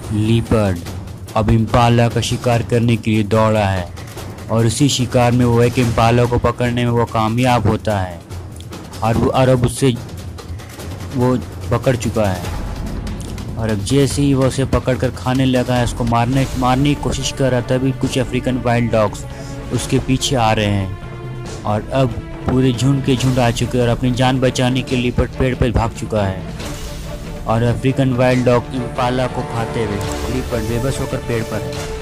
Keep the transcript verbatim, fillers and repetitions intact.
Leopard अब Impala का शिकार करने के लिए दौड़ा है और उसी शिकार में वो एक इम्पाला को पकड़ने में वो कामयाब होता है और वो और अब उससे वो पकड़ चुका है। और अब जैसे ही वो उसे पकड़कर खाने लगा है, उसको मारने मारने की कोशिश कर रहा, तभी कुछ अफ्रीकन वाइल्ड डॉग्स उसके पीछे आ रहे हैं और अब पूरे झुंड के झुंड आ चुके हैं और अपनी जान बचाने के लिए पेड़ पर भाग चुका है। और अफ्रीकन वाइल्ड डॉग इम्पाला को खाते हुए लीपर्ड बेबस होकर पेड़ पर है।